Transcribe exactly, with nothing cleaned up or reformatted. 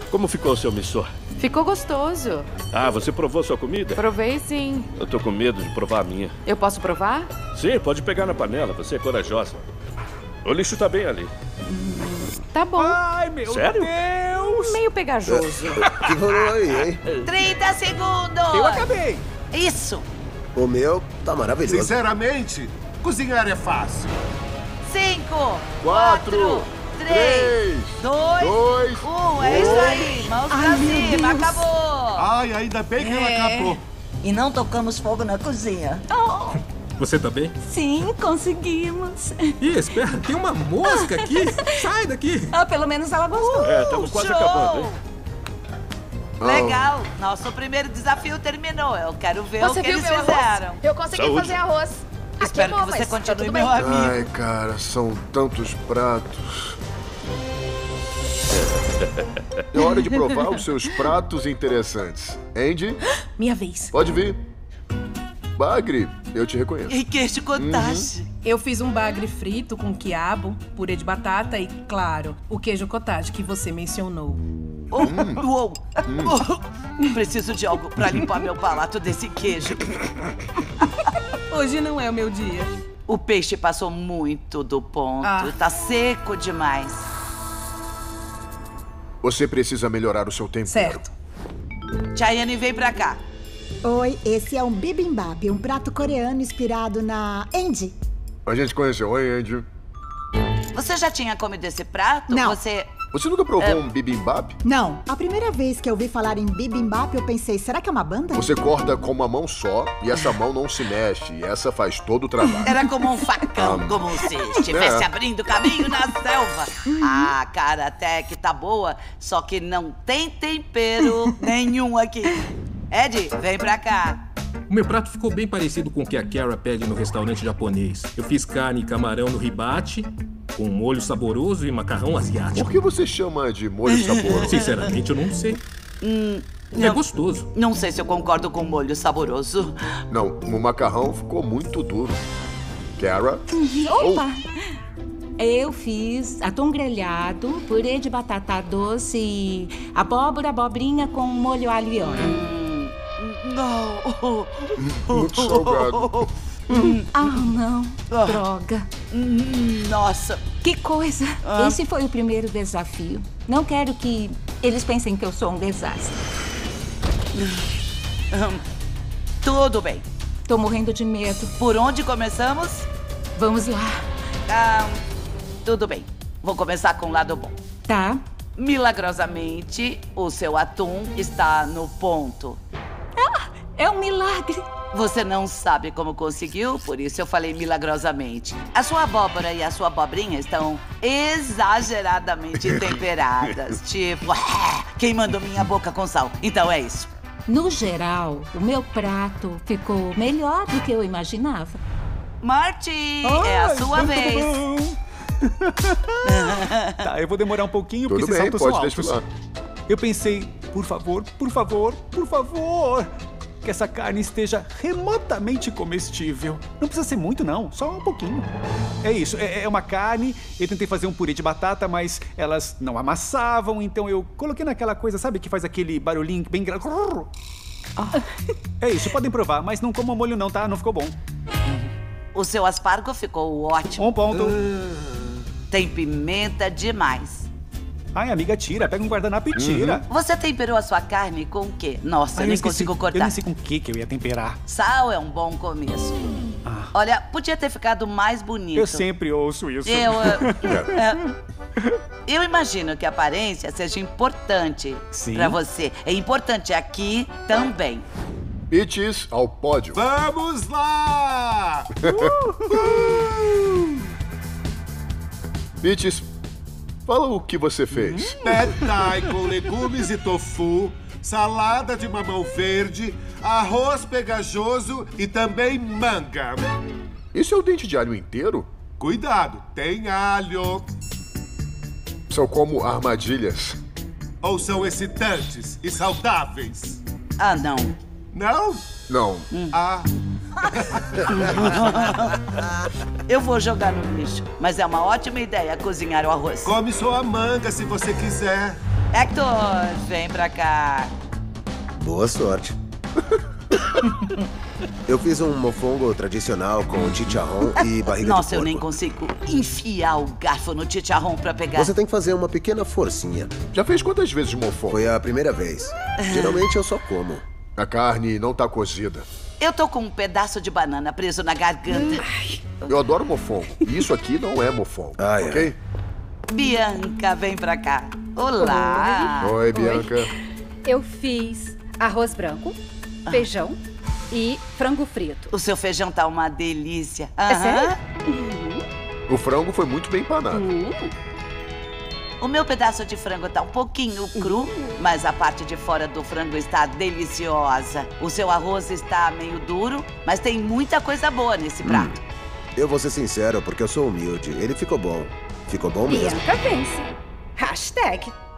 Como ficou o seu missô? Ficou gostoso. Ah, você provou sua comida? Provei sim. Eu tô com medo de provar a minha. Eu posso provar? Sim, pode pegar na panela. Você é corajosa. O lixo tá bem ali. Tá bom. Ai, meu Sério? Deus! Meio pegajoso. O que rolou aí, hein? trinta segundos! Eu acabei! Isso! O meu tá maravilhoso. Sinceramente, cozinhar é fácil. Cinco, Quatro, três, dois, dois, um. É isso aí. Mãos pra cima. Acabou. Ai, ainda bem que ela acabou. E não tocamos fogo na cozinha. Oh, Você tá bem? sim, conseguimos. Ih, espera, tem uma mosca aqui. Sai daqui. Ah, pelo menos ela gostou. É, estamos quase show. acabando, hein? Legal. Nosso primeiro desafio terminou. Eu quero ver Você o que viu eles meu fizeram. arroz? Eu consegui Saúde. fazer arroz. Ah, Espero queimou, que você mas tá continue tudo meu bem. amigo. Ai, cara, são tantos pratos. É hora de provar os seus pratos interessantes. Andy, Minha vez. pode vir. Bagre, eu te reconheço. E queijo cottage. Eu fiz um bagre frito com quiabo, purê de batata e, claro, o queijo cottage que você mencionou. Oh, uou. Oh, preciso de algo pra limpar meu palato desse queijo. Hoje não é o meu dia. O peixe passou muito do ponto. Ah. Tá seco demais. Você precisa melhorar o seu tempero. Certo. Chayane, vem pra cá. Oi, esse é um bibimbap, um prato coreano inspirado na Andy. A gente conheceu. Oi, Andy. Você já tinha comido esse prato? Não. Você... Você nunca provou um bibimbap? Não, a primeira vez que eu ouvi falar em bibimbap, eu pensei, será que é uma banda? Você corta com uma mão só e essa mão não se mexe. E essa faz todo o trabalho. Era como um facão, Ah. como se estivesse É. abrindo caminho na selva. A cara até que tá boa, só que não tem tempero nenhum aqui. Ed, vem pra cá. O meu prato ficou bem parecido com o que a Kara pede no restaurante japonês. Eu fiz carne e camarão no hibachi, com molho saboroso e macarrão asiático. Por que você chama de molho saboroso? Sinceramente, eu não sei. Hum, É não, gostoso. não sei se eu concordo com o molho saboroso. Não, o macarrão ficou muito duro. Kara? Opa! Eu fiz atum grelhado, purê de batata doce e abóbora, abobrinha com molho alho e óleo. Não. Muito salgado. Ah, não. Droga. Hum, Nossa. Que coisa. Ah. Esse foi o primeiro desafio. Não quero que eles pensem que eu sou um desastre. Hum, Tudo bem. Tô morrendo de medo. Por onde começamos? Vamos lá. Ah, tudo bem. Vou começar com o lado bom. Tá. Milagrosamente, o seu atum está no ponto. Ah, é um milagre. Você não sabe como conseguiu, por isso eu falei milagrosamente. A sua abóbora e a sua abobrinha estão exageradamente temperadas. Tipo, queimando minha boca com sal. Então é isso. No geral, o meu prato ficou melhor do que eu imaginava. Marty, é a sua vez. Tá, eu vou demorar um pouquinho Tudo porque esses bem, saltos são pode altos. desfilar. Eu pensei, por favor, por favor, por favor, que essa carne esteja remotamente comestível. Não precisa ser muito, não, só um pouquinho. É isso, é, é uma carne. Eu tentei fazer um purê de batata, mas elas não amassavam, então eu coloquei naquela coisa, sabe, que faz aquele barulhinho bem grave. É isso, podem provar, mas não comam molho não, tá? Não ficou bom. O seu aspargo ficou ótimo. Um ponto. Tem pimenta demais. Ai, amiga, tira. Pega um guardanapo e tira. Você temperou a sua carne com o quê? Nossa, Ai, eu nem esqueci. consigo Eu cortar. nem sei com o que que eu ia temperar. Sal é um bom começo. Ah. Olha, podia ter ficado mais bonito. Eu sempre ouço isso. Eu, uh, uh, eu imagino que a aparência seja importante Sim. pra você. É importante aqui também. Peaches ao pódio. Vamos lá! Peaches, fala o que você fez. Pad thai com legumes e tofu, salada de mamão verde, arroz pegajoso e também manga. Isso é o dente de alho inteiro? Cuidado, tem alho. São como armadilhas. Ou são excitantes e saudáveis? Ah, não. Não? Não. Ah. Eu vou jogar no lixo, mas é uma ótima ideia cozinhar o arroz. Come sua manga se você quiser. Hector, vem pra cá. Boa sorte. Eu fiz um mofongo tradicional com chicharrão e barriga Nossa, de porco. eu nem consigo enfiar o garfo no chicharrão pra pegar. Você tem que fazer uma pequena forcinha. Já fez quantas vezes mofongo? Foi a primeira vez. Geralmente eu só como. A carne não tá cozida. Eu tô com um pedaço de banana preso na garganta. Eu adoro mofongo. E isso aqui não é mofongo, Ah, é. ok? Bianca, vem pra cá. Olá. Oi, Bianca. Eu fiz arroz branco, feijão e frango frito. O seu feijão tá uma delícia. É sério? O frango foi muito bem empanado. Hum. O meu pedaço de frango tá um pouquinho cru, mas a parte de fora do frango está deliciosa. O seu arroz está meio duro, mas tem muita coisa boa nesse prato. Eu vou ser sincero, porque eu sou humilde. Ele ficou bom. Ficou bom mesmo. Bianca vence. Hashtag